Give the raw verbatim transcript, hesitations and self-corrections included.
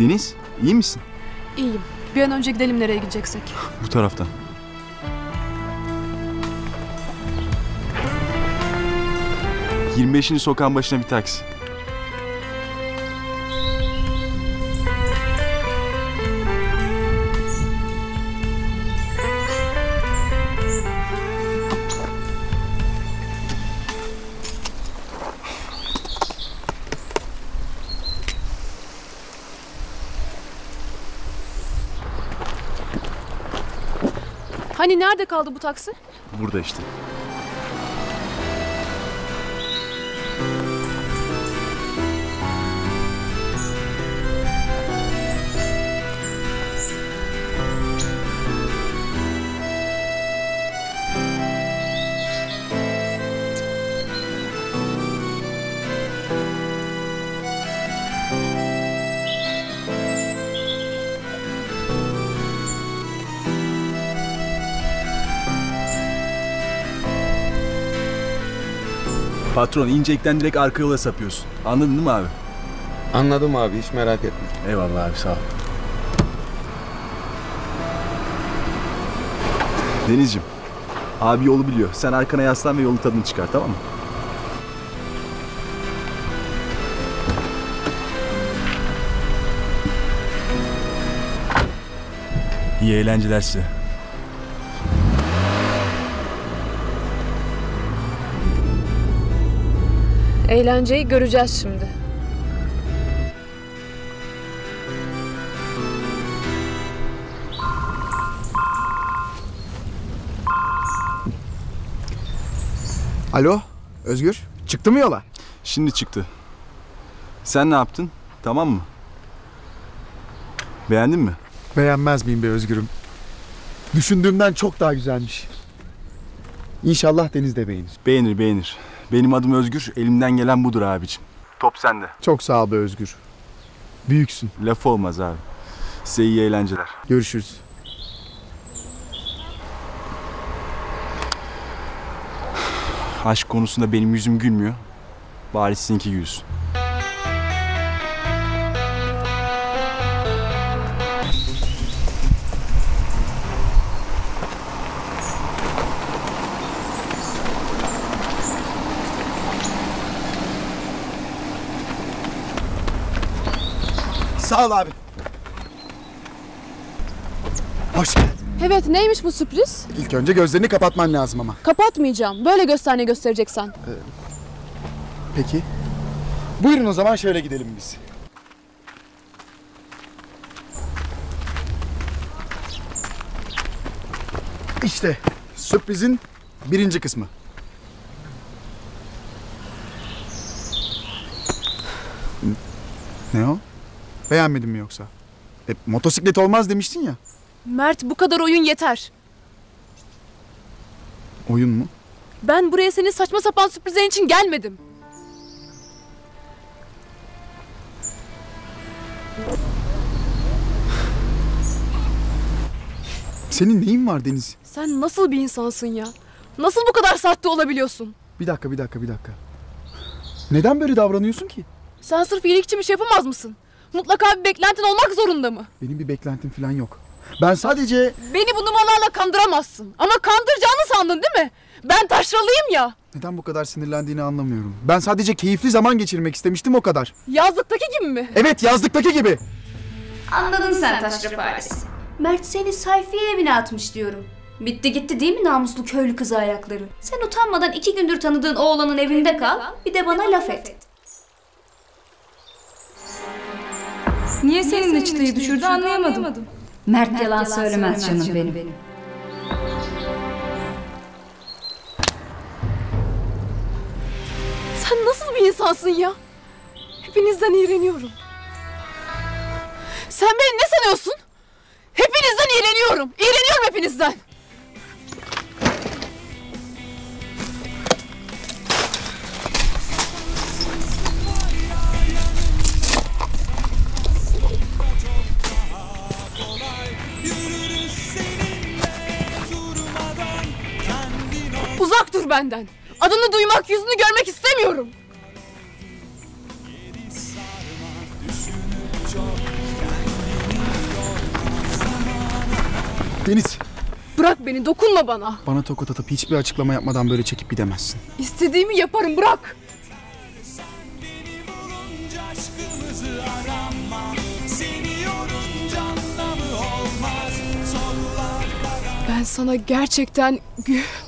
Deniz, iyi misin? İyiyim. Bir an önce gidelim nereye gideceksek. Bu taraftan. yirmi beşinci sokağın başına bir taksi. Hani nerede kaldı bu taksi? Burada işte. Patron, İncek'ten direkt arka yola sapıyorsun. Anladın değil mi abi? Anladım abi, hiç merak etme. Eyvallah abi, sağ ol. Denizciğim, abi yolu biliyor. Sen arkana yaslan ve yolun tadını çıkar, tamam mı? İyi eğlenceler size. Eğlenceyi göreceğiz şimdi. Alo, Özgür. Çıktı mı yola? Şimdi çıktı. Sen ne yaptın? Tamam mı? Beğendin mi? Beğenmez miyim be Özgür'üm? Düşündüğümden çok daha güzelmiş. İnşallah Deniz de beğenir. Beğenir, beğenir. Benim adım Özgür, elimden gelen budur abicim. Top sende. Çok sağ ol be Özgür. Büyüksün. Laf olmaz abi. Size iyi eğlenceler. Görüşürüz. Aşk konusunda benim yüzüm gülmüyor. Bari sizinki gülsün. Sağ ol abi. Hoş geldin. Evet, neymiş bu sürpriz? İlk önce gözlerini kapatman lazım ama. Kapatmayacağım. Böyle göster ne göstereceksen. Peki. Buyurun o zaman şöyle gidelim biz. İşte sürprizin birinci kısmı. Ne o? Beğenmedin mi yoksa? E, motosiklet olmaz demiştin ya. Mert, bu kadar oyun yeter. Oyun mu? Ben buraya senin saçma sapan sürprizlerin için gelmedim. Senin neyin var Deniz? Sen nasıl bir insansın ya? Nasıl bu kadar sahte olabiliyorsun? Bir dakika, bir dakika, bir dakika. Neden böyle davranıyorsun ki? Sen sırf iyilikçi bir şey yapamaz mısın? Mutlaka bir beklentin olmak zorunda mı? Benim bir beklentim falan yok. Ben sadece... Beni bu numaralarla kandıramazsın. Ama kandıracağını sandın değil mi? Ben taşralıyım ya. Neden bu kadar sinirlendiğini anlamıyorum. Ben sadece keyifli zaman geçirmek istemiştim, o kadar. Yazlıktaki gibi mi? Evet, yazlıktaki gibi. Anladın sen taşra faresi. Mert seni sayfiye evine atmış diyorum. Bitti gitti değil mi namuslu köylü kızı ayakları? Sen utanmadan iki gündür tanıdığın oğlanın evinde kal, bir de bana laf et. Niye seninle çıtayı düşürdü anlayamadım. Mert yalan söylemez canım benim. Sen nasıl bir insansın ya? Hepinizden iğreniyorum. Sen beni ne sanıyorsun? Hepinizden iğreniyorum. İğreniyorum hepinizden. Uzak dur benden. Adını duymak, yüzünü görmek istemiyorum. Deniz, Bırak beni, dokunma bana. bana tokat atıp hiçbir açıklama yapmadan böyle çekip gidemezsin. İstediğimi yaparım, bırak. Ben sana gerçekten gü-